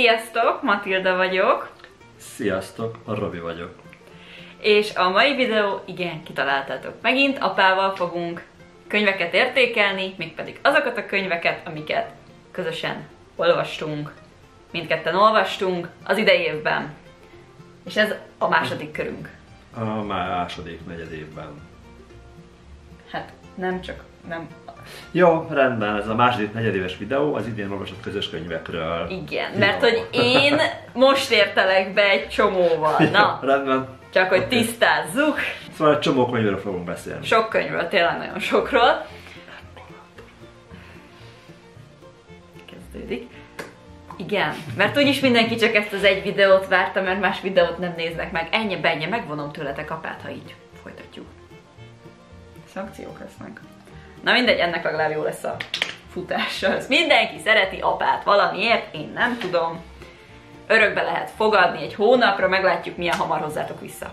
Sziasztok, Matilda vagyok. Sziasztok, a Robi vagyok. És a mai videó, igen, kitaláltátok megint, apával fogunk könyveket értékelni, mégpedig azokat a könyveket, amiket közösen olvastunk, mindketten olvastunk az idei évben. És ez a második körünk. A második negyedévben. Hát nem csak, nem... Jó, rendben, ez a második negyedéves videó az idén olvasott közös könyvekről. Igen, mert hogy én most értelek be egy csomóval, na. Jó, rendben. Csak hogy tisztázzuk. Szóval egy csomó könyvről fogunk beszélni. Sok könyvről, tényleg nagyon sokról. Kezdődik. Igen, mert úgyis mindenki csak ezt az egy videót várta, mert más videót nem néznek meg. Ennyi, megvonom tőletek apát, ha így folytatjuk. Szankciók lesznek. Na mindegy, ennek legalább jó lesz a futása. Ezt mindenki szereti apát valamiért, én nem tudom. Örökbe lehet fogadni egy hónapra, meglátjuk milyen hamar hozzátok vissza.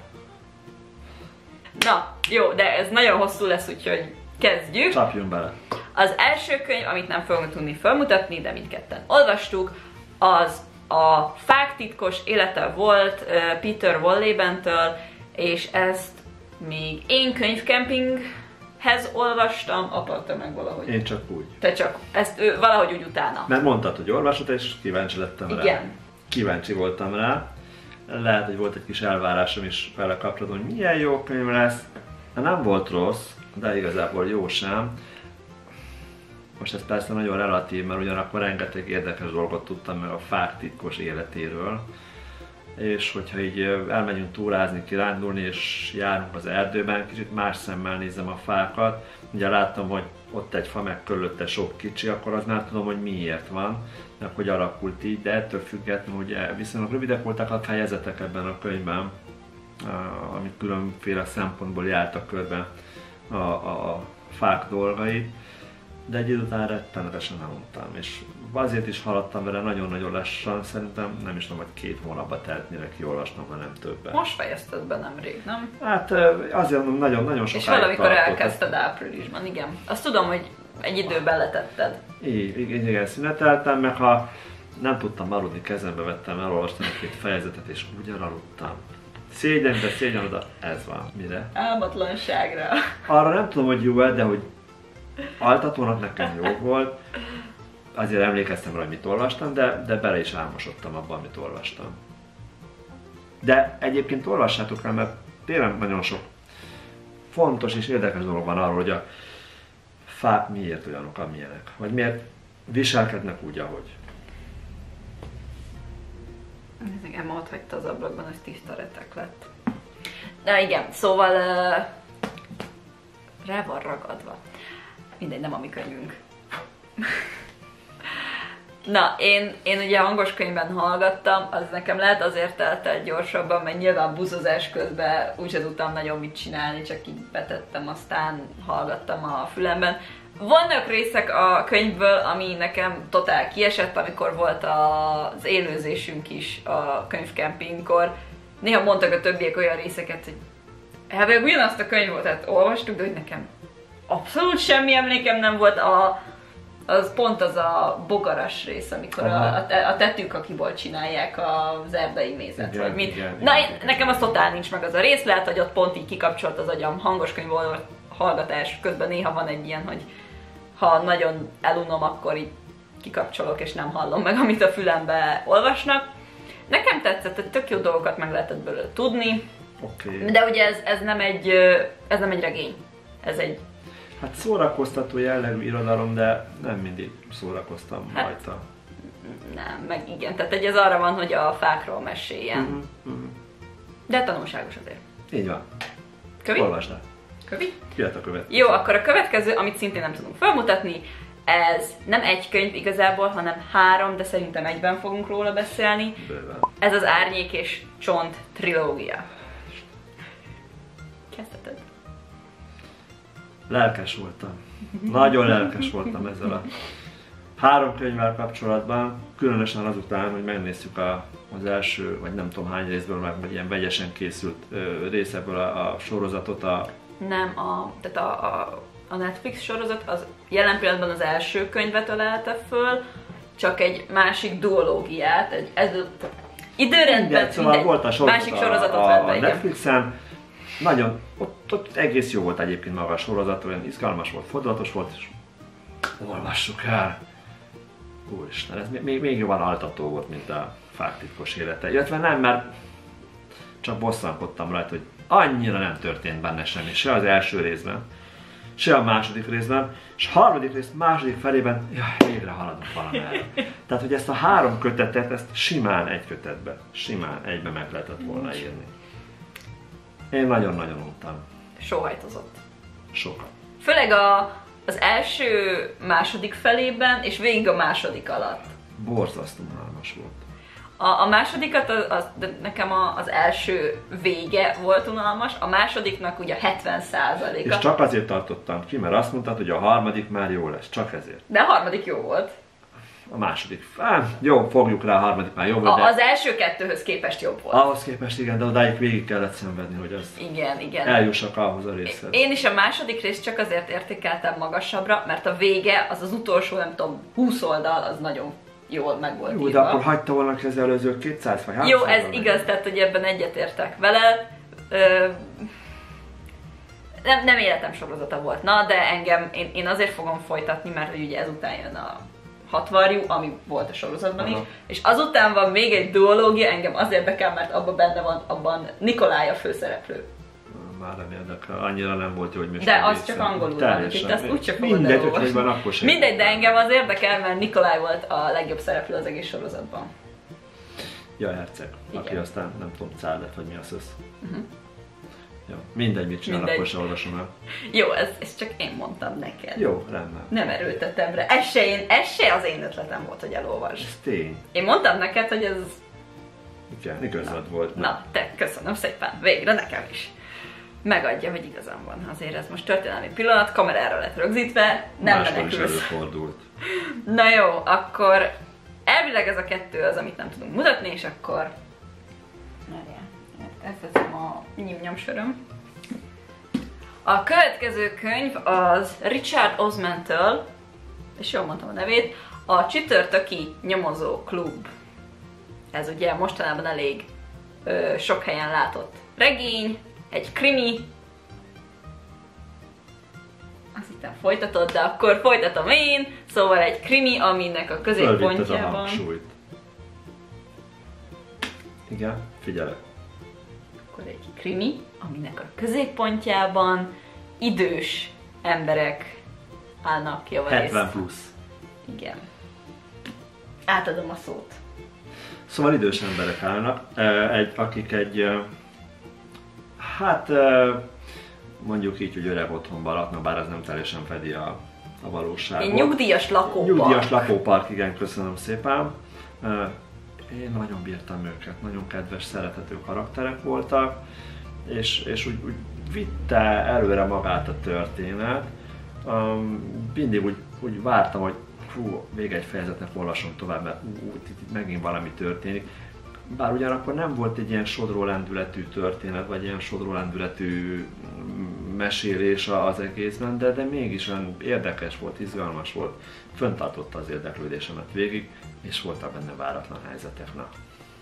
Na, jó, de ez nagyon hosszú lesz, úgyhogy kezdjük. Csapjunk bele. Az első könyv, amit nem fogunk tudni felmutatni, de mindketten olvastuk, az a Fák titkos élete volt Peter Wohlleben-től, és ezt még én könyvkempinghez olvastam, apa, te meg valahogy. Én csak úgy. Te csak, ezt ő valahogy úgy utána. Mert mondtad, hogy olvasod, és kíváncsi lettem rá. Igen. Kíváncsi voltam rá. Lehet, hogy volt egy kis elvárásom is vele kapcsolatban, hogy milyen jó könyv lesz. Nem volt rossz, de igazából jó sem. Most ez persze nagyon relatív, mert ugyanakkor rengeteg érdekes dolgot tudtam meg a Fák titkos életéről. És hogyha így elmegyünk túrázni, kirándulni és járunk az erdőben, kicsit más szemmel nézem a fákat. Ugye láttam, hogy ott egy fa meg körülötte sok kicsi, akkor az már tudom, hogy miért van, meg hogy alakult így, de ettől függetlenül ugye viszonylag rövidek voltak a fejezetek ebben a könyvben, amik különféle szempontból jártak körbe a fák dolgait, de egy idő után rettenetesen elmondtam, és azért is haladtam vele nagyon-nagyon lassan, szerintem nem is tudom, hogy 2 hónapba telt, mire kiolvastam, hanem többen. Most fejezted be nemrég, nem? Hát azért nagyon sokáig és valamikor tartott. elkezdted áprilisban, igen. Azt tudom, hogy egy időben letetted. Igen, szüneteltem, meg ha nem tudtam aludni, kezembe vettem, elolvastam egy 2 fejezetet, és úgy aludtam. Szégyen, de szégyen oda, ez van. Mire? Álmatlanságra. Arra nem tudom, hogy jó-e, de hogy altatónak nekem jó volt. Azért emlékeztem rá, hogy mit olvastam, de bele is álmosodtam abban, amit olvastam. De egyébként olvassátok rá, mert tényleg nagyon sok fontos és érdekes dolog van arról, hogy a fák miért olyanok, amilyenek. Vagy miért viselkednek úgy, ahogy. Ez Emma ott hagyta az ablakban, ez tiszta retek lett. Na igen, szóval rá van ragadva. Mindegy, nem a mi könyvünk. Na, én ugye hangos könyvben hallgattam, az nekem lehet azért telt el gyorsabban, mert nyilván buszozás közben úgyse tudtam nagyon mit csinálni, csak így betettem, aztán hallgattam a fülemben. Vannak részek a könyvből, ami nekem totál kiesett, amikor volt az élőzésünk is a könyvkempingkor. Néha mondtak a többiek olyan részeket, hogy hát ugyanazt a könyvet tehát olvastuk, de hogy nekem abszolút semmi emlékem nem volt, az pont az a bogaras rész, amikor a tetők, akiból csinálják az erdei mézet, vagy mit. Na, nekem az totál nincs meg az a rész, lehet, hogy ott pont így kikapcsolt az agyam hangos könyv hallgatás közben néha van egy ilyen, hogy ha nagyon elunom, akkor így kikapcsolok és nem hallom meg, amit a fülembe olvasnak. Nekem tetszett, hogy tök jó dolgokat meg lehetett belőle tudni, de ugye ez nem egy regény, ez egy... Hát szórakoztató jellegű irodalom, de nem mindig szórakoztam rajta. Nem, meg igen, tehát ez arra van, hogy a fákról meséljen. De tanulságos azért. Így van. Kövi? Olvasd el. Kövi? Jöhet a következő. Jó, akkor a következő, amit szintén nem tudunk felmutatni, ez nem egy könyv igazából, hanem 3, de szerintem egyben fogunk róla beszélni. Bőven. Ez az Árnyék és Csont trilógia. Kezdheted. Lelkes voltam. Nagyon lelkes voltam ezzel a 3 könyvvel kapcsolatban, különösen azután, hogy megnéztük az első, vagy nem tudom hány részből, meg ilyen vegyesen készült részebből a sorozatot. Nem, tehát a Netflix sorozat az jelen pillanatban az első könyvet ölelte föl, csak egy másik duológiát, időrendben szóval volt a másik sorozatot vett be, Netflixen. Nagyon, ott egész jó volt egyébként maga a sorozat, olyan izgalmas volt, fordulatos volt, és olvassuk el. Úristen, ez még jobban altató volt, mint a Fák titkos élete. Illetve nem, mert csak bosszankodtam rajta, hogy annyira nem történt benne semmi, se az első részben, se a második részben, és a harmadik rész második felében, végre haladunk valamerre. Tehát, hogy ezt a 3 kötetet, ezt simán egy kötetbe, simán egybe meg lehetett volna írni. Én nagyon-nagyon untam. Sóhajtozott. Sokat. Főleg az első, második felében, és végig a második alatt. Borzasztó unalmas volt. A másodikat, de nekem az első vége volt unalmas, a másodiknak ugye 70%-a. És csak azért tartottam ki, mert azt mondtad, hogy a harmadik már jó lesz, csak ezért. De a harmadik jó volt. A második, jó, fogjuk rá, a harmadik már jó volt, de... Az első 2-höz képest jobb volt. Ahhoz képest igen, de odáig végig kellett szenvedni, hogy az igen. eljussak ahhoz a részhez. Én is a második részt csak azért értékeltem magasabbra, mert a vége, az utolsó, nem tudom, 20 oldal, az nagyon jól meg volt írva. Jó, de akkor hagyta volna ki az előző 200 vagy 300. Jó, ez igaz, tehát hogy ebben egyetértek vele. Nem életem sorozata volt, de engem, én azért fogom folytatni, mert hogy ugye ezután jön a Hatvarjú, ami volt a sorozatban is, és azután van még egy duológia, engem az érdekel, mert abban benne van, abban Nikolaj a főszereplő. Már nem érdekel, annyira nem volt jó, hogy most. De az csak angolul van, úgyhogy azt úgyse fogod elolvasni. Mindegy, de engem az érdekel, mert Nikolaj volt a legjobb szereplő az egész sorozatban. Ja, herceg, aki aztán nem tudom, cár lett, vagy mi az össz. Jó, mindegy, mit csinál, akkor se olvasom el. Jó, ezt csak én mondtam neked. Jó, rendben. Nem erőltetem rá. Ez se az én ötletem volt, hogy elolvasd. Ez tény. Én mondtam neked, hogy ez... Igen, igazad volt. Na, te, köszönöm szépen. Végre nekem is. Megadja, hogy igazam van. Azért ez most történelmi pillanat, kamerára lett rögzítve, nem menekülsz. Máskor is előfordult. Na jó, akkor elvileg ez a 2 az, amit nem tudunk mutatni, és akkor... Ezt teszem a nyimnyomsöröm. A következő könyv az Richard Osman-től, és jól mondtam a nevét, a Csütörtöki Nyomozó Klub. Ez ugye mostanában elég sok helyen látott regény, egy krimi. Azt hittem folytatod, de akkor folytatom én. Szóval egy krimi, aminek a középpontjában... A hangsúlyt. Igen, figyelek. Akkor egy krimi, aminek a középpontjában idős emberek állnak javarészt. 70 plusz. Igen. Átadom a szót. Szóval idős emberek állnak, akik mondjuk így, hogy öreg otthonban laknak, bár ez nem teljesen fedi a valóságot. Egy nyugdíjas lakópark. Nyugdíjas lakópark, igen, köszönöm szépen. Én nagyon bírtam őket, nagyon kedves, szerethető karakterek voltak, és úgy vitte előre magát a történet. Mindig úgy vártam, hogy még egy fejezetnek olvasom tovább, mert itt megint valami történik. Bár ugyanakkor nem volt egy ilyen sodró lendületű történet, vagy ilyen sodró lendületű mesélés az egészben, de mégis olyan érdekes volt, izgalmas volt, fenntartotta az érdeklődésemet végig, és voltak benne váratlan helyzetek. Na.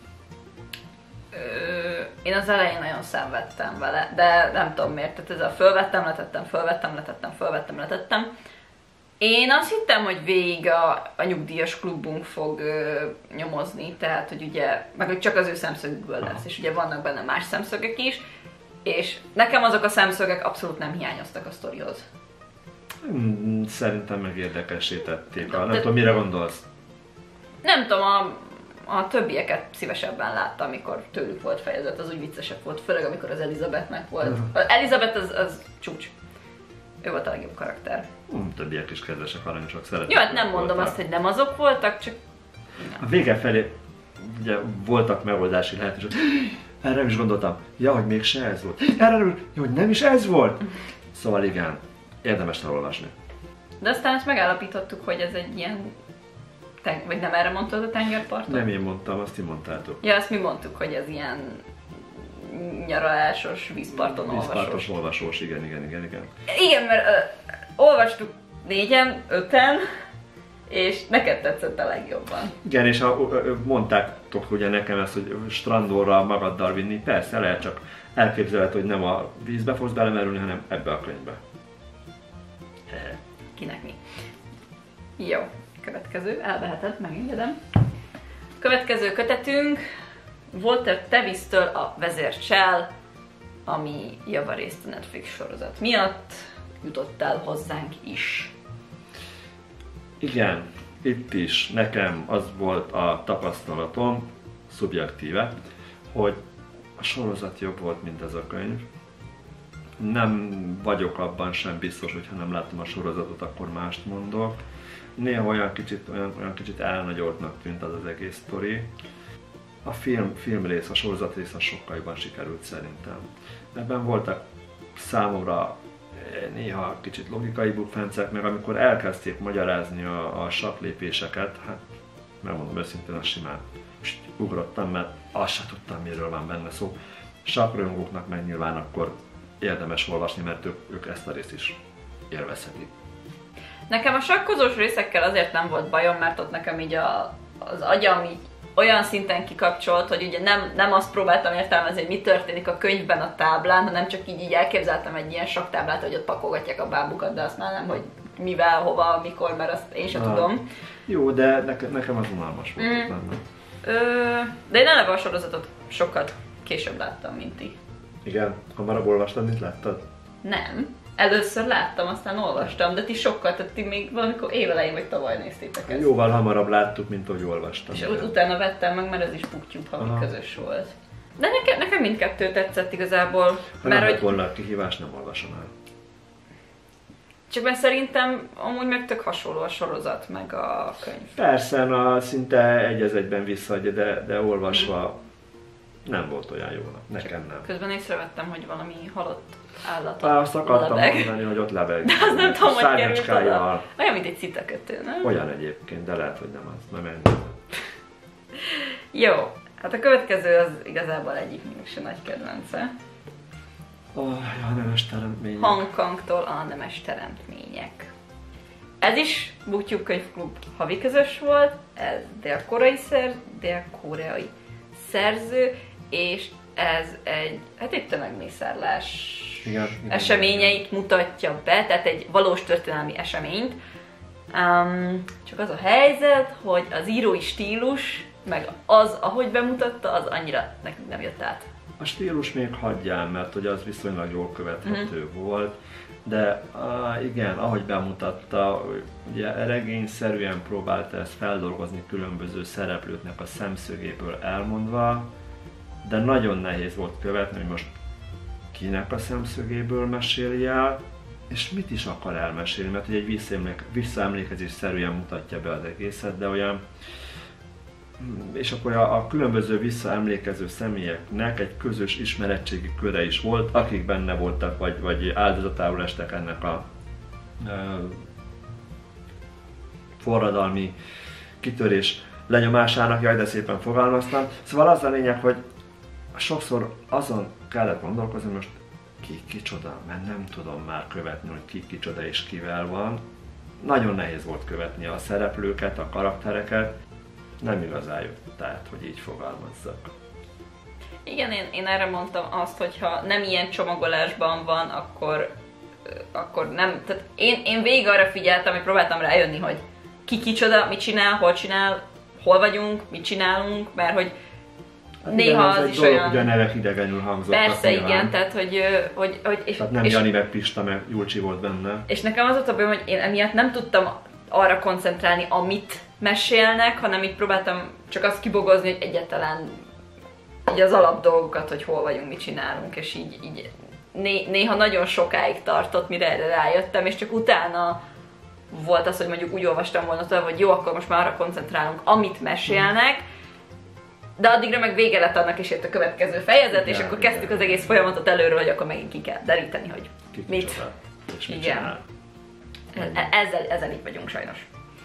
Én az elején nagyon szenvedtem vele, de nem tudom miért, tehát ez a fölvettem, letettem. Én azt hittem, hogy végig a nyugdíjas klubunk fog nyomozni, tehát hogy ugye, meg hogy csak az ő szemszögükből lesz, és ugye vannak benne más szemszögek is, és nekem azok a szemszögek abszolút nem hiányoztak a sztorihoz. Szerintem meg érdekesítették. Nem tudom, mire gondolsz? Nem tudom, a többieket szívesebben láttam, amikor tőlük volt fejezet, az úgy viccesebb volt, főleg amikor az Elizabethnek volt. Elizabeth az csúcs. Ő volt a legjobb karakter. Többiek is kedvesek, aranyosak, szeretnek. Jó, hát nem mondom azt, hogy nem azok voltak, csak... A vége felé ugye voltak megoldási lehetőségek. Erre nem is gondoltam. Ja, hogy mégse ez volt. Hogy nem is ez volt. Szóval igen, érdemes elolvasni. De aztán ezt megállapítottuk, hogy ez egy ilyen... Vagy nem erre mondtad a tengerparton? Nem én mondtam, azt ti mondtátok. Ja, azt mi mondtuk, hogy ez ilyen nyaralásos, vízparton olvasós. Vízpartos olvasós, igen. Igen, mert olvastuk 4-en, 5-en, és neked tetszett a legjobban. Igen, és mondtátok ugye nekem ezt, hogy strandorra magaddal vinni, persze lehet, csak elképzelhető, hogy nem a vízbe fogsz belemerülni, hanem ebbe a könyvbe. Kinek mi? Jó, következő, elveheted, megengedem. Következő kötetünk Walter Tevis-től a Vezércsel, ami javarészt a Netflix sorozat miatt jutott el hozzánk is. Igen, itt is nekem az volt a tapasztalatom, szubjektíve, hogy a sorozat jobb volt, mint ez a könyv. Nem vagyok abban sem biztos, hogy ha nem láttam a sorozatot, akkor mást mondok. Néha olyan kicsit elnagyoltnak tűnt az egész sztori. A film rész, a sorozat rész az sokkal jobban sikerült szerintem. Ebben voltak számomra néha kicsit logikai bukfencek, meg amikor elkezdték magyarázni a saklépéseket, hát megmondom őszintén, azt simán ugrottam, mert azt sem tudtam, miről van benne szó. Sakrajongóknak meg nyilván akkor érdemes olvasni, mert ők ezt a részt is élvezhetik. Nekem a sakkozós részekkel azért nem volt bajom, mert ott nekem így az agyam így olyan szinten kikapcsolt, hogy ugye nem azt próbáltam értelmezni, hogy mi történik a könyvben a táblán, hanem csak így elképzeltem egy ilyen saktáblát, hogy ott pakolgatják a bábukat, de azt már nem, hogy mivel, hova, mikor, mert azt én sem tudom. Jó, de nekem az unalmas volt benne. De én eleve a sorozatot sokat később láttam, mint ti. Igen? Hamarabb olvastad, mint láttad? Nem. Először láttam, aztán olvastam, de ti sokkal, tehát ti még valamikor évelején vagy tavaly néztétek ezt. Jóval hamarabb láttuk, mint ahogy olvastam. És utána vettem meg, mert ez is BookTube, ami közös volt. De nekem mindkettő tetszett igazából. Ha nem lett volna a kihívás, nem olvasom el. Csak mert szerintem amúgy meg tök hasonló a sorozat, meg a könyv. Persze, szinte egy az egyben visszaadja, de olvasva nem volt olyan jó. Nekem nem. Közben észrevettem, hogy valami halott állat. Azt akartam mondani, hogy ott lebeg. De azt nem tudom, hogy került oda. Olyan, mint egy citakötő, nem? Olyan egyébként, de lehet, hogy nem az. Nem ennyi. Jó, hát a következő az igazából egyiknek se nagy kedvence. A nemes teremtmények. Hong Kongtól a nemes teremtmények. Ez is BookTube könyvklub havi közös volt, ez dél-koreai szerző, és ez egy tömegmészárlás eseményeit mutatja be, tehát egy valós történelmi eseményt. Csak az a helyzet, hogy az írói stílus, meg az, ahogy bemutatta, az annyira nekünk nem jött át. A stílus még hagyjál, mert hogy az viszonylag jól követhető volt, de igen, ahogy bemutatta, ugye regényszerűen próbálta ezt feldolgozni különböző szereplőknek a szemszögéből elmondva, de nagyon nehéz volt követni, hogy most kinek a szemszögéből meséli el, és mit is akar elmesélni, mert egy visszaemlékezés szerűen mutatja be az egészet, de olyan. És akkor a különböző visszaemlékező személyeknek egy közös ismeretségi köre is volt, akik benne voltak, vagy áldozatául estek ennek a forradalmi kitörés lenyomásának, jaj, de szépen fogalmaztam. Szóval az a lényeg, hogy sokszor azon kellett gondolkozni, most ki kicsoda, mert nem tudom már követni, hogy ki kicsoda és kivel van. Nagyon nehéz volt követni a szereplőket, a karaktereket. Nem igazán jött át, hogy így fogalmazzak. Igen, én erre mondtam azt, hogy ha nem ilyen csomagolásban van, akkor nem. Tehát én végig arra figyeltem, hogy próbáltam rájönni, hogy ki kicsoda, mit csinál, hol vagyunk, mit csinálunk, mert hogy hát néha igen, az is olyan. Ugye a nevek idegenül hangzottak. Persze, igen, tehát hogy tehát nem Jani meg Pista meg Julcsi volt benne. És nekem az volt a bajom, hogy én emiatt nem tudtam arra koncentrálni, amit mesélnek, hanem így próbáltam csak azt kibogozni, hogy egyáltalán így az alapdolgokat, hogy hol vagyunk, mit csinálunk, és így néha nagyon sokáig tartott, mire erre rájöttem, és csak utána volt az, hogy mondjuk úgy olvastam volna tovább, hogy jó, akkor most már arra koncentrálunk, amit mesélnek, de addigra meg vége lett annak, és jött a következő fejezet, és akkor kezdtük az egész folyamatot előről, hogy akkor megint ki kell deríteni, hogy mit. Igen. Ezzel így vagyunk sajnos.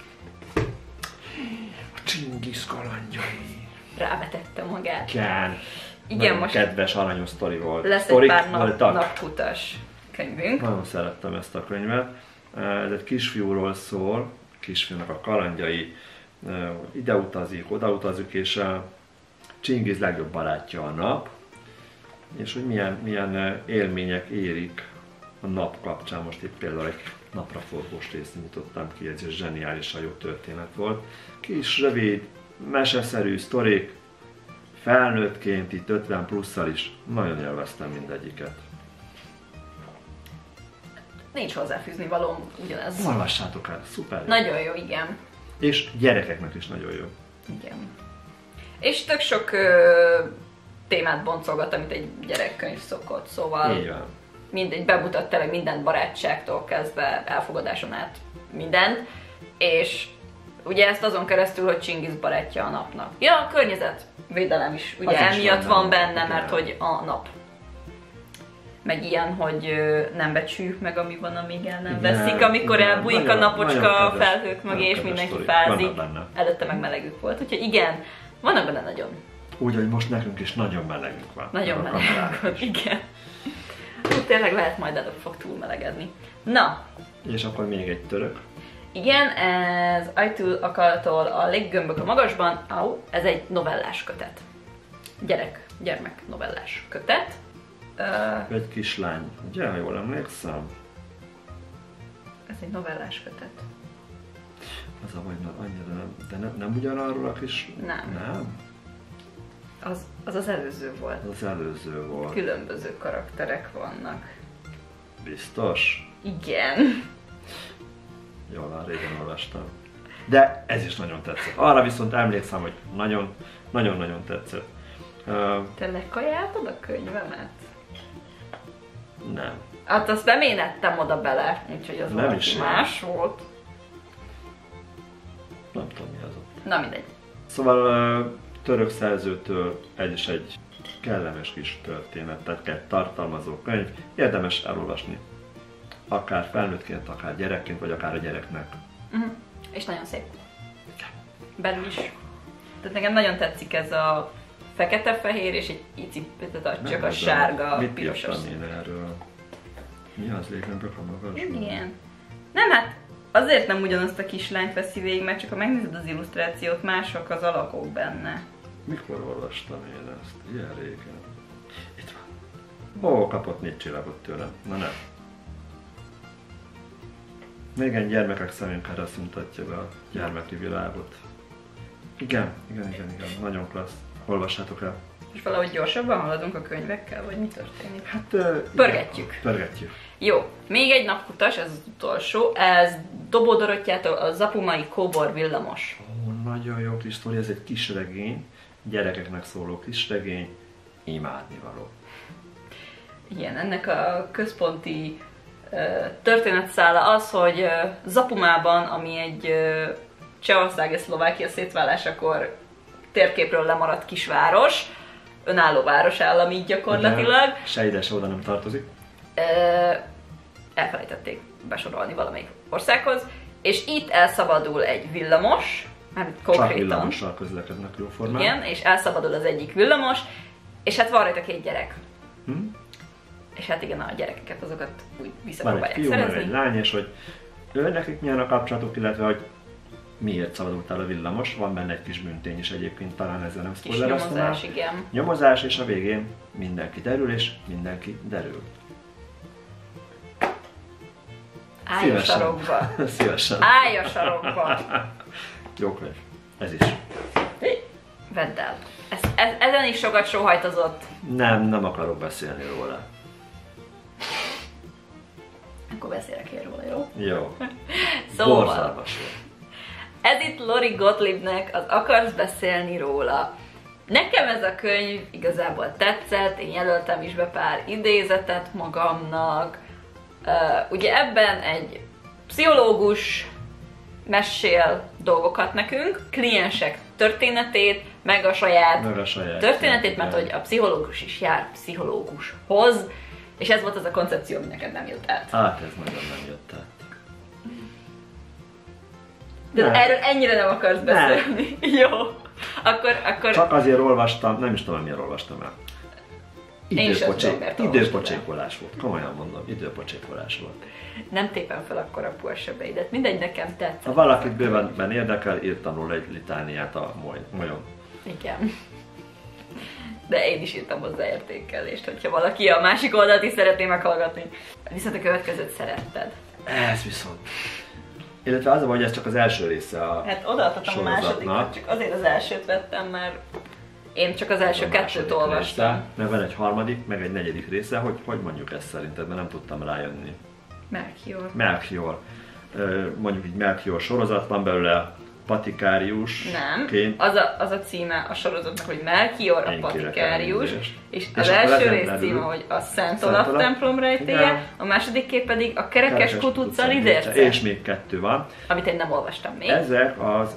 A Csingisz kalandjai. Rávetette magát. Igen, most kedves, aranyos sztori volt. Lesz egy pár napfutas könyvünk. Nagyon szerettem ezt a könyvet. Ez egy kisfiúról szól, kisfiúnak a kalandjai, ide utazik, oda utazik, és Csingiz legjobb barátja a nap, és hogy milyen élmények érik a nap kapcsán. Most itt például egy napraforgós részt nyitottam ki, ez egy zseniálisan jó történet volt. Kis, rövid, meseszerű sztorik, felnőttként itt 50 plusszal is nagyon élveztem mindegyiket. Nincs hozzáfűzni valóm, ugyanez. Olvassátok el, szuper! Nagyon jó, igen. És gyerekeknek is nagyon jó. Igen. És tök sok témát boncolgat, amit egy gyerekkönyv szokott, szóval Igen. mindegy, bemutat tényleg minden barátságtól kezdve elfogadáson át mindent, és ugye ezt azon keresztül, hogy Csingiz barátja a napnak. Ja, a környezetvédelem is ugye emiatt van benne, mert hogy a nap. Meg ilyen, hogy nem becsüljük meg, ami van, amíg el nem veszik, amikor elbújik a napocska a felhők mögé, és mindenki fázik. Előtte meg melegük volt, úgyhogy igen, vannak benne nagyon. Úgy, hogy most nekünk is nagyon melegünk van. Nagyon melegünk van, igen. Tényleg lehet, majd előbb fog túl melegedni. Na. És akkor még egy török. Igen, ez Aytül Akaltól a Léggömbök a magasban. Ez egy novellás kötet. Gyermek novellás kötet. Egy kislány, ugye, ha jól emlékszem? Ez egy novellás kötet. Az a vagy annyira nem, de nem ugyanarról a kis... Nem. Az előző volt. Az előző volt. Különböző karakterek vannak. Biztos? Igen. Jól van, régen olvastam. De ez is nagyon tetszett. Arra viszont emlékszem, hogy nagyon-nagyon tetszett. Te lekajáltad a könyvemet? Nem. Hát azt nem én ettem oda bele, úgyhogy az nem is más volt. Nem tudom, mi az ott. Na mindegy. Szóval török szerzőtől egy kellemes kis történetet tartalmazó könyv. Érdemes elolvasni. Akár felnőttként, akár gyerekként, vagy akár a gyereknek. És nagyon szép. Belül is. Tehát nekem nagyon tetszik ez a fekete-fehér és egy icipicit csak a sárga, mit pirosos. Mit írtam én erről? Mi az Léggömbök a magasban? Igen. Nem, hát azért nem ugyanazt a kislányt veszi végig, mert csak ha megnézed az illusztrációt, mások az alakok benne. Mikor olvastam én ezt? Ilyen régen. Itt van. Ó, kapott 4 csillagot tőlem. Na nem. Igen, gyermekek szemünkára mutatja be a gyermeki világot. Igen. Nagyon klassz. Olvassátok el. És valahogy gyorsabban haladunk a könyvekkel, vagy mi történik? Hát... Pörgetjük. Pörgetjük. Jó, még egy napkutas, ez az utolsó. Ez Dobó Dorottyától a Zapumai Kóbor villamos. Ó, nagyon jó kis sztori, ez egy kisregény. Gyerekeknek szóló kisregény. Imádnivaló. Igen, ennek a központi történetszála az, hogy Zapumában, ami egy Csehország és Szlovákia szétválásakor térképről lemaradt kisváros, önálló városállam így gyakorlatilag. Se ide, se oda nem tartozik. Elfelejtették besorolni valamelyik országhoz, és itt elszabadul egy villamos, mármint konkrétan. Csak villamossal közlekednek jóformán. Igen, és elszabadul az egyik villamos, és hát van rajta 2 gyerek. És hát igen, a gyerekeket azokat úgy visszapróbálják szerezni. Van egy fiú, egy lány, és hogy nekik milyen a kapcsolatuk, illetve hogy miért szabadult el a villamos. Van benne egy kis büntény is egyébként, talán ezzel nem spoilereztem. Nyomozás, igen. Nyomozás, és a végén mindenki derül, és mindenki derül. Állj a sarokba! Szívesen. Állj a sarokba! Jó könyv. Ez is. Vedd el. Ezen is sokat sóhajtozott. Nem akarok beszélni róla. Akkor beszélek én róla, jó? Jó. Szóval, Borzalmas. ez itt Lori Gottliebnek az Akarsz beszélni róla. Nekem ez a könyv igazából tetszett, én jelöltem is be pár idézetet magamnak. Ugye ebben egy pszichológus mesél dolgokat nekünk, kliensek történetét, meg a saját történetét, mert hogy a pszichológus is jár pszichológushoz, és ez volt az a koncepció, ami neked nem jött át. Hát ez nagyon nem jött át. De erről ennyire nem akarsz beszélni. Jó. Akkor... Csak azért olvastam, nem is tudom, miért olvastam el. Időpocsékolás volt, komolyan mondom, időpocsékolás volt. Nem tépem fel akkor a pursebeidet, mindegy, nekem tetszett. Ha valakit bőven érdekel, írtam róla egy litániát a molyon. Igen. De én is írtam hozzá értékelést, hogyha valaki a másik oldalt is szeretné meghallgatni. Viszont a következőt szeretted. Ez viszont. Illetve az a baj, hogy ez csak az első része a Hát odaadtam a másodikat, csak azért az elsőt vettem, mert én csak az első kettőt olvastam. Mert van egy harmadik, meg egy negyedik része, hogy mondjuk ezt szerinted, mert nem tudtam rájönni. Melchior. Mondjuk így Melchior sorozat, van belőle Patikárius. Nem, az a címe a sorozatnak, hogy Melchior, a Patikárius, és az első rész címe, hogy a Szent Olaf templom rejtélye, a második kép pedig a Kerekes Kututca lidérce. És még kettő van. Amit én nem olvastam még. Ezek az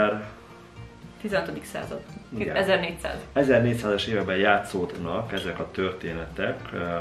15. század. Igen. 1400. 1400-as években játszódnak ezek a történetek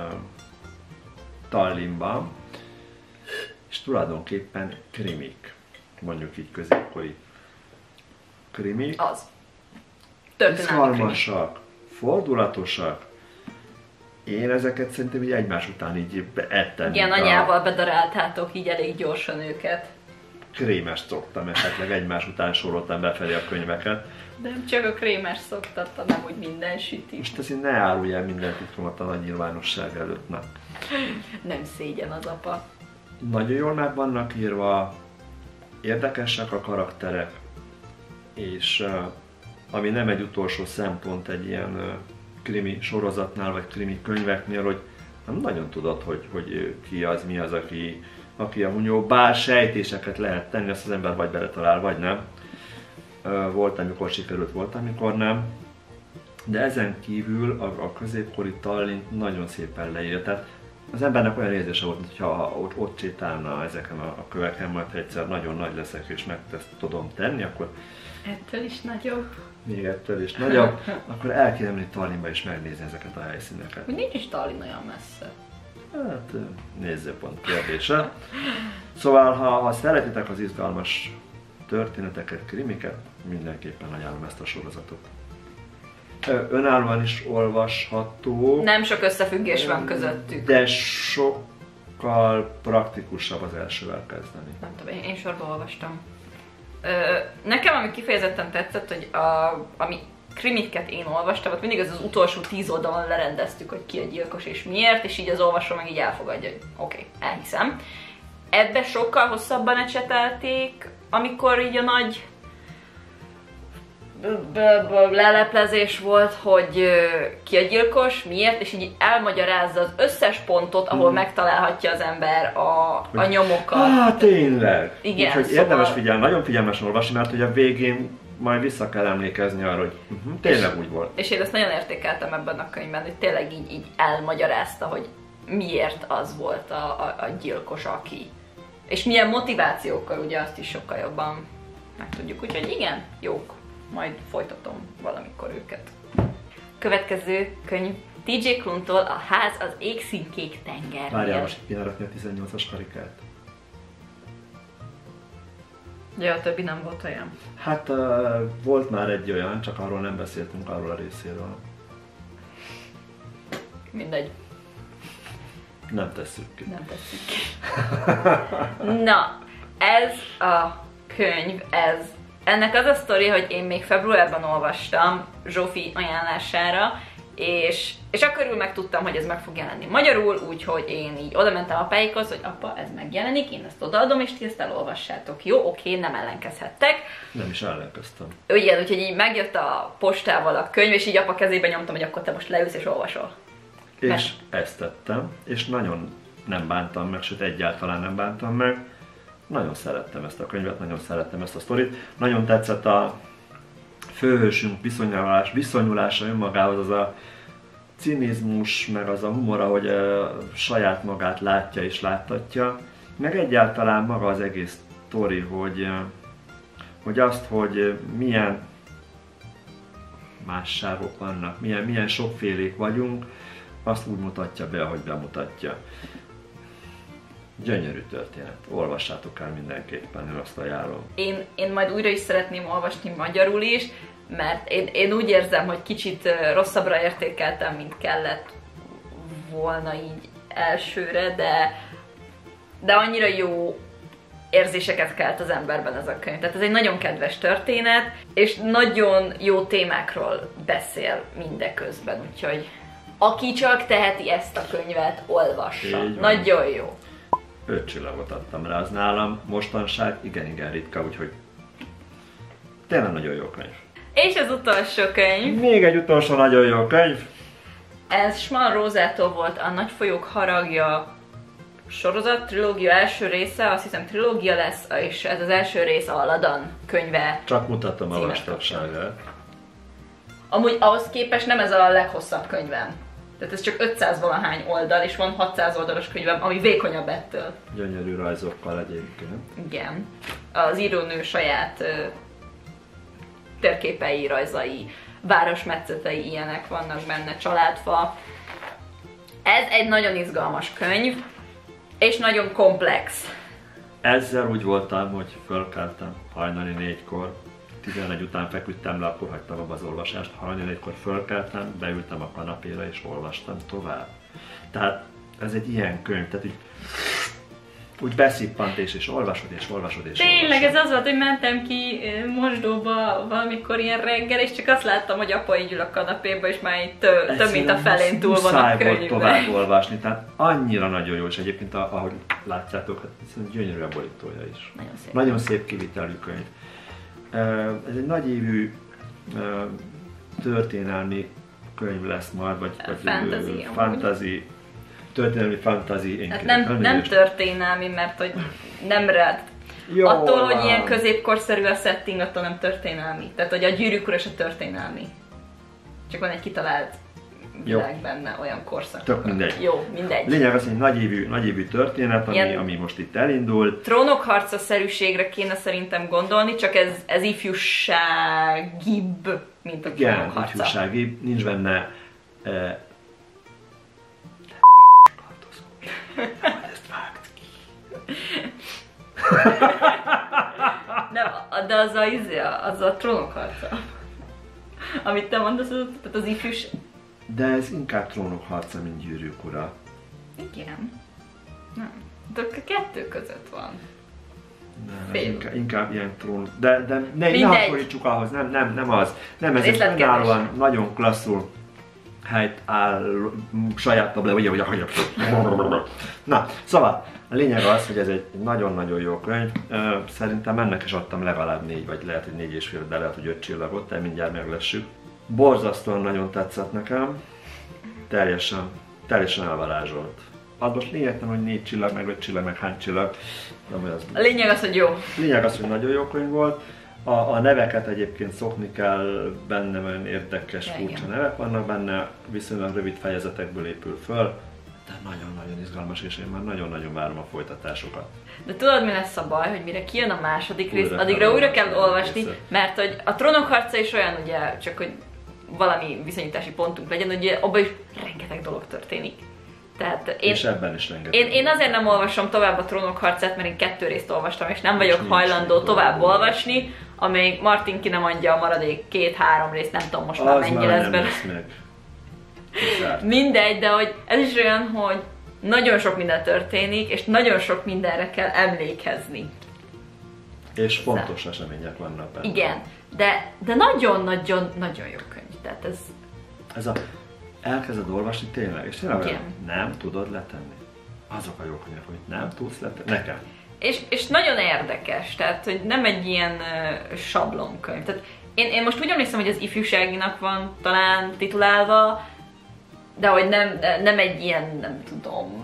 Tallinnban, és tulajdonképpen krimik, mondjuk így középkori krimik. Az. Történelmi krimik. Fordulatosak. Én ezeket szerintem így egymás után így ettem. Igen, anyával bedaráltátok így elég gyorsan őket. Krémest szoktam, esetleg egymás után soroltam befelé a könyveket. De nem csak a krémes szoktat, hanem úgy minden süti. Most ezt így ne árulj el minden titkomat a nagy nyilvánosság előtt. Na. Nem szégyen az apa. Nagyon jól meg vannak írva, érdekesek a karakterek, és ami nem egy utolsó szempont egy ilyen krimi sorozatnál, vagy krimi könyveknél, hogy nem nagyon tudod, hogy ki az, mi az, aki a hunyó, bár sejtéseket lehet tenni, azt az ember vagy beletalál, vagy nem. Volt, amikor sikerült, volt, amikor nem. De ezen kívül a középkori Tallinn nagyon szépen leírt. Tehát az embernek olyan érzése volt, hogyha ott sétálna ezeken a köveken, majd egyszer nagyon nagy leszek és meg ezt tudom tenni, akkor ettől is nagyobb. Még ettől is nagyobb, akkor el kéne menni Tallinnba és megnézni ezeket a helyszíneket. Hogy nincs is Tallinn olyan messze. Hát nézőpont kérdése. Szóval ha szeretitek az izgalmas történeteket, krimiket, mindenképpen ajánlom ezt a sorozatot. Önállóan is olvasható. Nem sok összefüggés van közöttük. De sokkal praktikusabb az elsővel kezdeni. Nem tudom, én sorba olvastam. Nekem ami kifejezetten tetszett, hogy ami krimiket én olvastam, ott mindig az utolsó 10 oldalon lerendeztük, hogy ki a gyilkos és miért, és így az olvasó meg így elfogadja, hogy oké, elhiszem. Ebbe sokkal hosszabban ecsetelték, amikor így a nagy leleplezés volt, hogy ki a gyilkos, miért, és így elmagyarázza az összes pontot, ahol megtalálhatja az ember a nyomokat. Tényleg! Igen, úgyhogy szóval... érdemes nagyon figyelmesen olvasni, mert hogy a végén majd vissza kell emlékezni arra, hogy tényleg úgy volt. És én ezt nagyon értékeltem ebben a könyvben, hogy tényleg így elmagyarázta, hogy miért az volt a gyilkos, aki. És milyen motivációkkal, ugye azt is sokkal jobban megtudjuk. Úgyhogy igen, jók. Majd folytatom valamikor őket. Következő könyv TJ Kluntól, A ház az égszínkék tengernél. Várjál, most kéne rakni a 18-as karikát. Ja, a többi nem volt olyan. Hát volt már egy olyan, csak arról nem beszéltünk, arról a részéről. Mindegy. Nem tesszük ki. Nem tesszük ki. Na, ez a könyv, ennek az a sztori, hogy én még februárban olvastam Zsófi ajánlására, és akkor megtudtam, hogy ez meg fog jelenni magyarul, úgyhogy én így oda mentem apáikhoz, hogy apa, ez megjelenik, én ezt odaadom, és ti ezt elolvassátok. Jó, oké, nem ellenkezhettek. Nem is ellenkeztem. Igen, úgyhogy így megjött a postával a könyv, és így apa kezébe nyomtam, hogy akkor te most leülsz és olvasol. És ezt tettem, és nagyon nem bántam meg, sőt egyáltalán nem bántam meg. Nagyon szerettem ezt a könyvet, nagyon szerettem ezt a sztorit. Nagyon tetszett a főhősünk viszonyulása önmagához, az a cinizmus, meg az a humor, hogy saját magát látja és láttatja. Meg egyáltalán maga az egész sztori, hogy azt, hogy milyen másságok vannak, milyen sokfélék vagyunk, azt úgy mutatja be, ahogy bemutatja. Gyönyörű történet. Olvassátok el mindenképpen, én azt ajánlom. Én majd újra is szeretném olvasni magyarul is, mert én úgy érzem, hogy kicsit rosszabbra értékeltem, mint kellett volna így elsőre, de annyira jó érzéseket kelt az emberben ez a könyv. Tehát ez egy nagyon kedves történet, és nagyon jó témákról beszél mindeközben, úgyhogy aki csak teheti ezt a könyvet, olvassa. Nagyon jó. 5 csillagot adtam rá, az nálam mostanság igen ritka, úgyhogy tényleg nagyon jó könyv. És az utolsó könyv. Még egy utolsó nagyon jó könyv. Ez Schmal Rózától volt a Nagy folyók haragja sorozat, trilógia első része, azt hiszem trilógia lesz, és ez az első rész a Ladan könyve. Csak mutatom a vastagságát. Amúgy ahhoz képest nem ez a leghosszabb könyvem. Tehát ez csak 500 valahány oldal, és van 600 oldalas könyvem, ami vékonyabb ettől. Gyönyörű rajzokkal egyébként. Igen. Az írónő saját térképei, rajzai, városmetszetei, ilyenek vannak benne, családfa. Ez egy nagyon izgalmas könyv, és nagyon komplex. Ezzel úgy voltam, hogy fölkeltem hajnali 4-kor, 11 után feküdtem le, akkor hagytam abba az olvasást, hajnali 4-kor fölkeltem, beültem a kanapéra és olvastam tovább. Tehát ez egy ilyen könyv, tehát úgy beszippant és olvasod és olvasod és Tényleg olvasod. ez az volt, hogy mentem ki mosdóba valamikor ilyen reggel, és csak azt láttam, hogy apa így ül a kanapéba, és már itt több mint a felén túl van a könyvben. Volt tovább olvasni, tehát annyira nagyon jó, és egyébként ahogy látjátok, hát gyönyörű a borítója is. Nagyon szép. Nagyon szép kivitelű könyv. Ez egy nagyívű történelmi könyv lesz majd, vagy fantasy, történelmi fantasy. Hát nem történelmi, mert hogy nem rád. Attól, hogy ilyen középkorszerű a setting, attól nem történelmi. Tehát, hogy a Gyűrűk ura se történelmi. Csak van egy kitalált világ benne, olyan korszak. Tök mindegy. Jó, mindegy. Lényeg az, hogy nagyívű történet, ami most itt elindul. Trónok harca-szerűségre kéne szerintem gondolni, csak ez ifjúságibb, mint a Trónok harca. Igen, ifjúságibb, nincs benne... ezt vágd ki. De az a Trónok harca. Amit te mondasz, tehát az ifjúság... De ez inkább Trónok harca, mint Gyűrűk ura. Igen. Nem. De a kettő között van. Nem, inkább ilyen trón. De ne hasonlítsuk ahhoz, nem az. Nem, ez egy önállóan, nagyon klasszul helyt áll saját vagy. Na, szóval a lényeg az, hogy ez egy nagyon-nagyon jó könyv. Szerintem ennek is adtam legalább 4, vagy lehet, hogy 4,5, de lehet, hogy 5 csillagot, de mindjárt meglessük. Borzasztóan nagyon tetszett nekem. Teljesen elvarázsolt. Az most lényegtelen, hogy 4 csillag, meg 5 csillag, meg hány csillag. A lényeg az, hogy jó. Lényeg az, hogy nagyon jó könyv volt. A neveket egyébként szokni kell, benne olyan érdekes, furcsa nevek vannak benne, viszonylag rövid fejezetekből épül föl. De nagyon-nagyon izgalmas, és én már nagyon-nagyon várom a folytatásokat. De tudod, mi lesz a baj, hogy mire kijön a második rész, addigra újra kell olvasni, mert hogy a Trónok harca is olyan, ugye, csak hogy valami viszonyítási pontunk legyen, hogy abban is rengeteg dolog történik. Tehát és ebben is rengeteg. Én azért nem olvasom tovább a Trónok harcát, mert én 2 részt olvastam, és nem vagyok hajlandó tovább olvasni, amíg Martin ki nem adja a maradék 2-3 részt, nem tudom most már mennyi lesz belőle. Mindegy, de hogy ez is olyan, hogy nagyon sok minden történik, és nagyon sok mindenre kell emlékezni. És fontos események vannak benne. Igen, de nagyon-nagyon jó könyv. Tehát ez elkezded olvasni tényleg, és tényleg nem tudod letenni. Azok a jó könyvek, hogy nem tudsz letenni. Nekem. És nagyon érdekes, tehát hogy nem egy ilyen sablonkönyv. Tehát én most úgy emlékszem, hogy az ifjúságinak van talán titulálva, de hogy nem egy ilyen, nem tudom,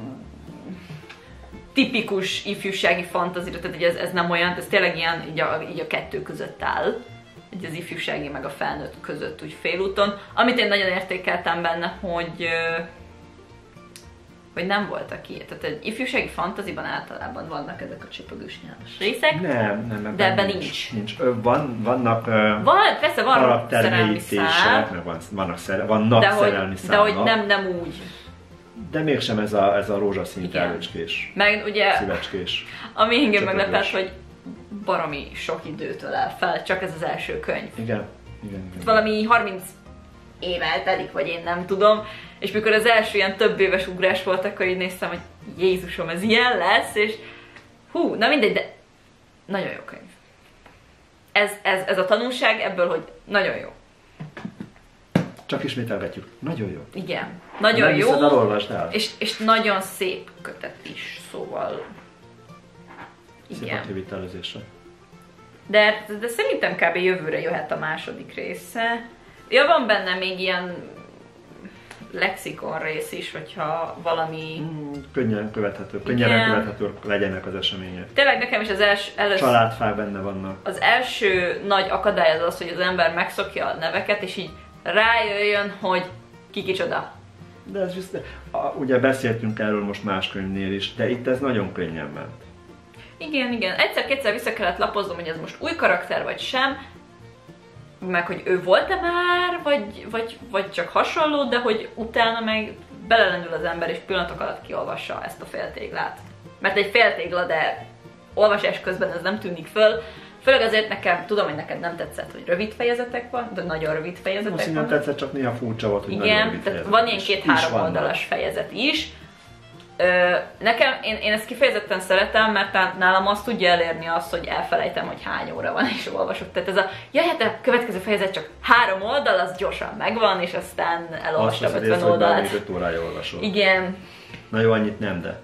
tipikus ifjúsági fantazira, tehát hogy ez nem olyan, ez tényleg ilyen, így a kettő között áll. Így az ifjúsági meg a felnőtt között úgy félúton. Amit én nagyon értékeltem benne, hogy nem voltak ilyen. Tehát egy ifjúsági fantaziban általában vannak ezek a csipogős nyálas részek. Nem, de ebben nincs. Vannak persze van szerelmi szál. Vannak szerelmi szálak. De hogy nem úgy. De mégsem ez a rózsaszín tervecskés, meg ugye, szívecskés. Ami engem meglepett, hogy baromi sok időt ölel fel, csak ez az első könyv. Igen. Valami év eltelik, vagy én nem tudom. És mikor az első ilyen több éves ugrás volt, akkor így néztem, hogy Jézusom, ez ilyen lesz, és hú, na mindegy, de nagyon jó könyv. Ez a tanulság ebből, hogy nagyon jó. Csak ismételgetjük. Nagyon jó. Igen, nagyon jó, és nagyon szép kötet is, szóval szép igen. a kivitelezésre. De szerintem kb. Jövőre jöhet a második része. Ja, van benne még ilyen lexikon rész is, hogyha valami... Könnyen követhető legyenek az események. Tényleg nekem is az először... Családfák benne vannak. Az első nagy akadály az, hogy az ember megszokja a neveket, és így rájöjjön, hogy ki kicsoda. De ez just, ugye beszéltünk erről most más könyvnél is, de itt ez nagyon könnyen ment. Igen. Egyszer-kétszer vissza kellett lapoznom, hogy ez most új karakter vagy sem, meg hogy ő volt-e már, vagy csak hasonló, de hogy utána meg belelendül az ember, és pillanatok alatt kiolvassa ezt a féltéglát. Mert egy féltégla, de olvasás közben ez nem tűnik föl. Főleg azért nekem, tudom, hogy neked nem tetszett, hogy rövid fejezetek van, de nagyon rövid fejezetek van. Nem tetszett, csak néha furcsa volt, hogy nagyon rövid tehát van ilyen 2-3 oldalas fejezet is. Nekem, én ezt kifejezetten szeretem, mert nálam azt tudja elérni azt, hogy elfelejtem, hogy hány óra van, és olvasok. Tehát ez a, hát a következő fejezet csak 3 oldal, az gyorsan megvan, és aztán elolvastam 50 oldalt. Azt 5 órája olvasol. Igen. Na jó, annyit nem, de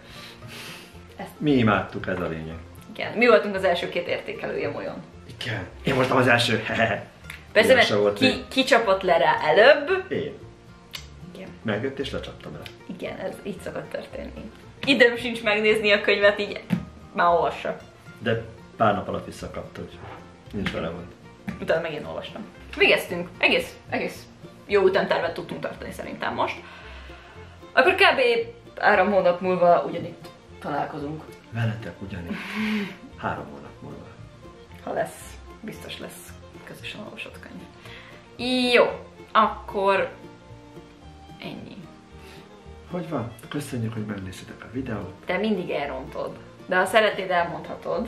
mi imádtuk, ez a lényeg. Igen, mi voltunk az első 2 értékelője olyan. Igen, én voltam az első. Persze, mert ki csapott le rá előbb? Én. Igen. Megjött és lecsaptam rá. Igen, ez így szokott történni. Időm sincs megnézni a könyvet, így már olvassa. De pár nap alatt visszakapta, hogy nincs vele volt. Utána meg én olvastam. Végeztünk. Egész jó ütemtervet tudtunk tartani szerintem most. Akkor kb. 3 hónap múlva ugyanitt találkozunk. Veletek ugyanitt. 3 hónap múlva. Ha lesz, biztos lesz közösen olvasott könyv. Jó, akkor ennyi. Hogy van? Köszönjük, hogy megnéztétek a videót. Te mindig elrontod. De ha szeretnéd, elmondhatod.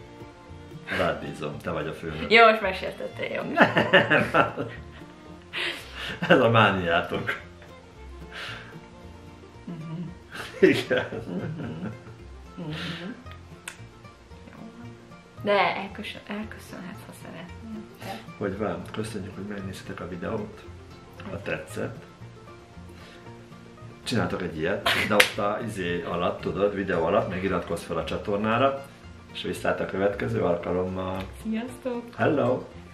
Rád bízom, te vagy a főnök. Jó, most megsértettél, jó. Nem. Ez a mániátok. Igen. De elköszönhetsz, ha szeretnél. Hogy van? Köszönjük, hogy megnéztétek a videót. Ha tetszett. Csináltok egy ilyet, de ott a alatt, tudod, videó alatt még iratkozz fel a csatornára, és viszlát a következő alkalommal. Sziasztok! Hello!